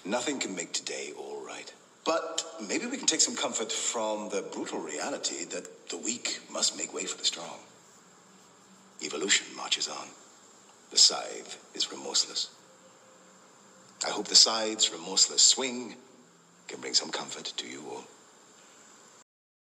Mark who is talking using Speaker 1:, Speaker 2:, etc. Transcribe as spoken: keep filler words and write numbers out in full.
Speaker 1: Nothing can make today all right. But maybe we can take some comfort from the brutal reality that the weak must make way for the strong. Evolution marches on. The scythe is remorseless. I hope the scythe's remorseless swing can bring some comfort to you all.